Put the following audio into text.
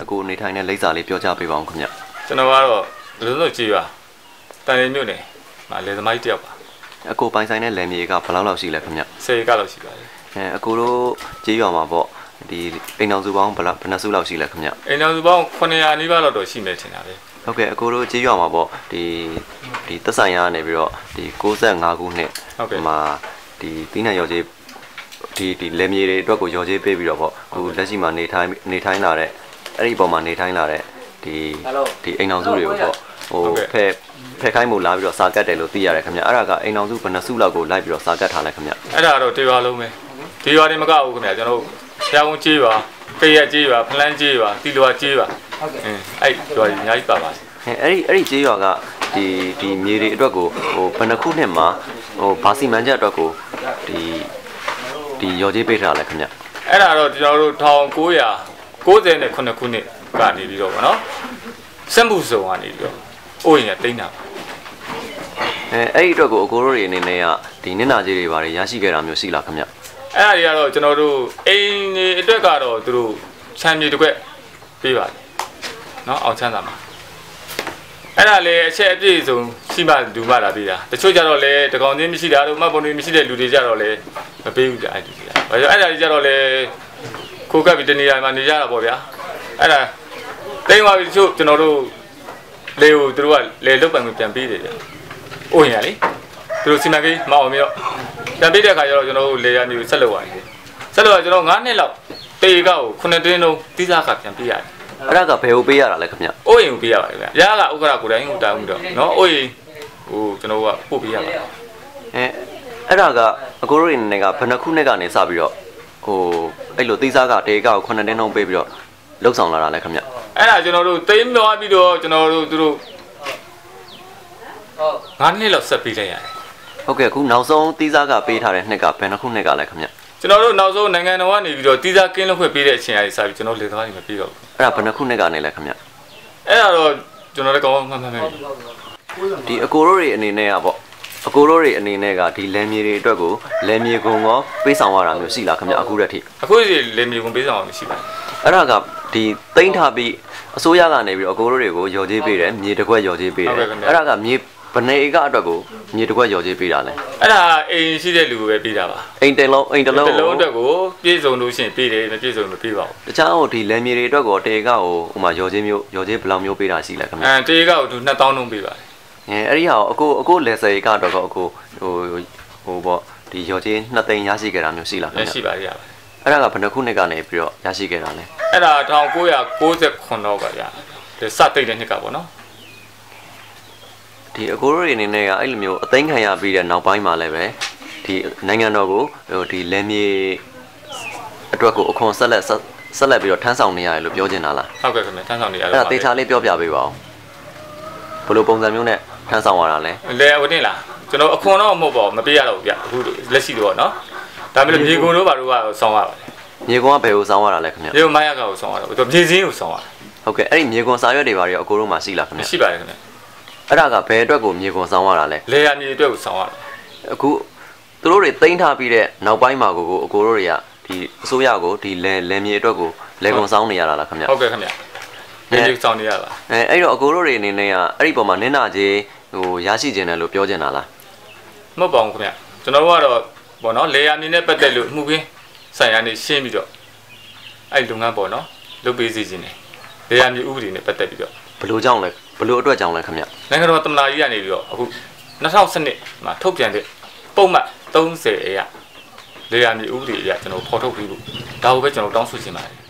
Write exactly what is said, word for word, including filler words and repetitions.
ကိုနေထိုင်တဲ့လိပ်စာလေးပြောကြပေးပါအောင်ခင်ဗျကျွန်တော်ကတော့လုံးလုံးကြည့်ပါတန်ရမြို့နယ်မှာလေသမားကြီးတယောက်ပါအကိုပိုင်ဆိုင်တဲ့လယ်မြေကဘယ်လောက်လောက်ရှိလဲခင်ဗျဆယ်ကလောက်ရှိပါတယ်အဲအကိုတို့ကြေးရွာမှာပေါ့ဒီအိမ်အောင်စုပေါင်းဘယ်လောက်ဘယ်နှစုလောက်ရှိလဲခင်ဗျအိမ်အောင်စုပေါင်းခုနှစ်ရာနီးပါးလောက်တော့ရှိမယ်ထင်တာပဲဟုတ်ကဲ့အကိုတို့ကြေးရွာမှာပေါ့ဒီဒီသက်ဆိုင်ရာကနေပြီးတော့ဒီကိုးဆယ်ငါးခုနှစ်မှာဒီပြီးနိုင်ရော်ကြေးဒီဒီလယ်မြေတွေအတွက်ကိုရော်ကြေးပေးပြီးတော့ပေါ့အခုလက်ရှိမှာနေထိုင်နေထိုင်လာတဲ့အဲ့ဒီပုံမှာနေထိုင်လာတဲ့ဒီဒီအိမ်အောင်စုတွေကိုပေါ့ဟိုဖဲဖဲခိုင်းမှုလာပြီးတော့စာကတ်တယ်လို့သိရတယ်ခင်ဗျအဲ့ဒါကအိမ်အောင်စုဘယ်နှစုလောက်ကိုလိုက်ပြီးတော့စာကတ်ထားလဲခင်ဗျအဲ့ဒါတော့တေရွာလုံးပဲတေရွာတွေမကဘူးခင်ဗျကျွန်တော်ဆရာဝန်ကြေးပါပေရကြေးပါဖလန်းကြေးပါတီလွာကြေးပါဟုတ်ကဲ့အဲ့ရွာတွေအများကြီးပါပါအဲ့ဒီအဲ့ဒီကြေးရွာကဒီဒီမြေတွေအတွက်ကိုဟိုဘယ်နှခုနှစ်မှာဟိုဘာစီမံချက်အတွက်ကိုဒီဒီရော်ကြေးပေးထားလဲခင်ဗျအဲ့ဒါတော့ကျွန်တော်တို့တစ်ထောင်ကိုးရာကိုးဆယ်ခုနှစ်ခုနှစ်ကနေပြီးတော့ဗောနော်စက်မှုစုံကနေပြီးတော့အိုးရင်တိန်းတာအဲအဲ့ဒီအတွက်ကိုအကိုတို့တွေအနေနဲ့ကဒီနင့်နာကြီးတွေဘာတွေရရှိခဲ့တာမျိုးရှိလားခင်ဗျအဲ့ဒါတွေကတော့ကျွန်တော်တို့အိမ်တွေအတွက်ကတော့သူတို့ချမ်းမြေတစ်ခွက်ပေးပါတယ်နော်အောင်ချမ်းသာမှာအဲ့ဒါလေအချက်အပြည့်စုံရှိမှလူမှလာပေးတာတချို့ကြတော့လေတကောင်ချင်းမရှိတာတို့မှတ်ပုံတွေမရှိတဲ့လူတွေကြတော့လေမပေးဘူးကြအဲ့ဒီကဘာလို့အဲ့ဒါတွေကြတော့လေခိုးကပ်ပြီးတနေရာမှာနေကြတာပေါ့ဗျာအဲ့ဒါတိမ်သွားပြီးတချို့ကျွန်တော်တို့လေကိုသူတို့ကလေလုတ်ပိုင်ကိုပြန်ပေးတယ်ဗျ။အိုးရင်ရလေသူတို့စီမံကိန်းမအောင်ပြီးတော့ပြန်ပေးတဲ့အခါကျတော့ကျွန်တော်တို့လေယာမျိုးဆက်လုပ်ရတယ်။ဆက်လုပ်ရကျွန်တော်ငါးနှစ်လောက်တေကောက်ကိုခုနှစ်တင်းလုံးတိစားကပြန်ပေးရတယ်။အဲ့ဒါကဘယ်ကိုပေးရတာလဲခင်ဗျ။အိုးရင်ကိုပေးရပါတယ်ဗျ။ရကဥက္ကရာကိုယ်တိုင်ကိုတောင်းပြီးတော့နော်အိုးရင်ဟိုကျွန်တော်ကပို့ပေးရပါတယ်။အဲအဲ့ဒါကအကိုတို့တွေနေကဘယ်နှခုနှစ်ကနေစပြီးတော့ဟိုအဲ့လိုတိစားကတေကောက်ကိုခုနှစ်တင်းလုံးပေးပြီးတော့လှုပ်ဆောင်လာတာလဲခင်ဗျ။အဲ့ဒါကျွန်တော်တို့တိမ်သွားပြီးတော့ကျွန်တော်တို့သူတို့ငါးနှစ်လောက်ဆက်ပေးလိုက်ရတယ်ဟုတ်ကဲ့အခုနောက်ဆုံးတီးစားကပေးထားတဲ့နှစ်ကဘယ်နှခုနှစ်ကလဲခင်ဗျကျွန်တော်တို့နောက်ဆုံးနိုင်ငံတော်ကနေပြီးတော့တီးစားကင်းလို့ခွင့်ပေးတဲ့အချိန်အရေးစပြီးကျွန်တော်လေသမားတွေမပေးတော့ဘူးအဲ့ဒါဘယ်နှခုနှစ်ကနေလဲခင်ဗျအဲ့ဒါတော့ကျွန်တော်လည်းကောင်းမှန်မှန်ပဲဒီအကိုတို့တွေအနေနဲ့ကပေါ့အကိုတို့တွေအနေနဲ့ကဒီလယ်မြေတွေအတွက်ကိုလယ်မြေကုံရောပေးဆောင်ရတာမျိုးရှိလားခင်ဗျအခုတည်းထိအခုဒီလယ်မြေကုံပေးဆောင်ရမရှိပါဘူးအဲ့ဒါကဒီတိမ့်ထားပြီးအစိုးရကနေပြီးတော့အကိုတို့တွေကိုရော်ကြေးပေးတယ်မြေတစ်ခွက်ရော်ကြေးပေးတယ်အဲ့ဒါကမြေဘယ်နေကအတွက်ကိုမြေတစ်ခွက်ရော်ကြေးပေးတာလဲအဲ့ဒါအိမ်ရှိတဲ့လူကိုပဲပေးတာပါအိမ်တလုံးအိမ်တလုံးတလုံးအတွက်ကိုပြည့်စုံလို့ရှိရင်ပေးတယ်မပြည့်စုံလို့ပေးပါဘူးတခြားဟိုဒီလယ်မြေတွေအတွက်ကိုတေကကိုဟိုမှာရော်ကြေးမျိုးရော်ကြေးဘယ်လောက်မျိုးပေးတာရှိလဲခင်ဗျအဲတေကကိုသူနှစ်သောင်းလုံးပေးပါတယ်အဲအဲ့ဒီဟာကိုအကိုအကိုလယ်စေကတော့ကိုအကိုဟိုဟိုပေါ့ဒီရော်ကြေးနှစ်သိန်းရရှိခဲ့တာမျိုးရှိလားခင်ဗျရှိပါရပါတယ်အဲ့ဒါကဘယ်နှခုနှစ်ကနေပြီးတော့ရရှိခဲ့တာလဲအဲ့ဒါတစ်ထောင်ကိုးရာကိုးဆယ်ခုနှစ်တော့ပါဗျာဒီစတိတ်တဲ့နှစ်ကပေါ့နော်ဒီအကိုတို့တွေအနေနဲ့ကအဲ့လိုမျိုးအသိမ်းခံရပြီးတဲ့နောက်ပိုင်းမှာလည်းပဲဒီနိုင်ငံတော်ကိုဟိုဒီလယ်မြေအတွက်ကိုအခွန်ဆက်လက်ဆက်လက်ပြီးတော့ထမ်းဆောင်နေရတယ်လို့ပြောချင်တာလားဟုတ်ကဲ့ခင်ဗျထမ်းဆောင်နေရတယ်အဲ့ဒါတေချာလေးပြောပြပေးပါဦးဘယ်လိုပုံစံမျိုးနဲ့ထမ်းဆောင်ရတာလဲလဲဟုတ်တင်လားကျွန်တော်အခွန်တော့မဟုတ်ပါဘူးမပေးရတော့ဘူးဗျအခုလက်ရှိတော့နော်ဒါပေမဲ့မြေကုန်တို့ဘာလို့ကဆောင်းရပါလဲမြေကွန်ကဘယ်ကိုစောင်းရတာလဲခင်ဗျမြေကွန်မရကကိုစောင်းရတာသူမြေစင်းကိုစောင်းရတာဟုတ်ကဲ့အဲ့ဒီမြေကွန်စာရွက်တွေဘာတွေအကိုတို့မှရှိလားခင်ဗျရှိပါတယ်ခင်ဗျအဲ့ဒါကဘယ်အတွက်ကိုမြေကွန်စောင်းရတာလဲလေယာမြေအတွက်ကိုစောင်းရတာအခုသူတို့တွေတိမ့်ထားပြီးတဲ့နောက်ပိုင်းမှာကိုကိုအကိုတို့တွေကဒီအစိုးရကိုဒီလယ်လယ်မြေအတွက်ကိုလေကွန်စောင်းနေရတာလားခင်ဗျဟုတ်ကဲ့ခင်ဗျမြေကြီးစောင်းနေရတာအဲအဲ့တော့အကိုတို့တွေအနေနဲ့ကအဲ့ဒီပုံမှာနင်းနာကြီးဟိုရရှိခြင်းတယ်လို့ပြောချင်တာလားမဟုတ်ပါဘူးခင်ဗျကျွန်တော်တို့ကတော့ပေါ့နော်လေယာမြေနဲ့ပတ်သက်လို့မှုခင်းဆိုင်ရာနေရှင်းပြီးတော့အဲ့လုပ်ငန်းပေါ့နော်လုပ်ပေးစီခြင်းတယ်လေယာမြေဥပဒေနဲ့ပတ်သက်ပြီးတော့ဘလို့ကြောင့်လဲဘလို့အတွက်ကြောင့်လဲခင်ဗျနိုင်ငံတော်သမ္မတကြီးကနေပြီးတော့အခု၂၀၁၂မှာထုတ်ပြန်တဲ့ပုံမှန်သုံးဆယ်အရာလေယာမြေဥပဒေအရကျွန်တော်ဖော်ထုတ်ပြီးလို့ဒါကိုပဲကျွန်တော်တောင်းဆိုချင်ပါတယ်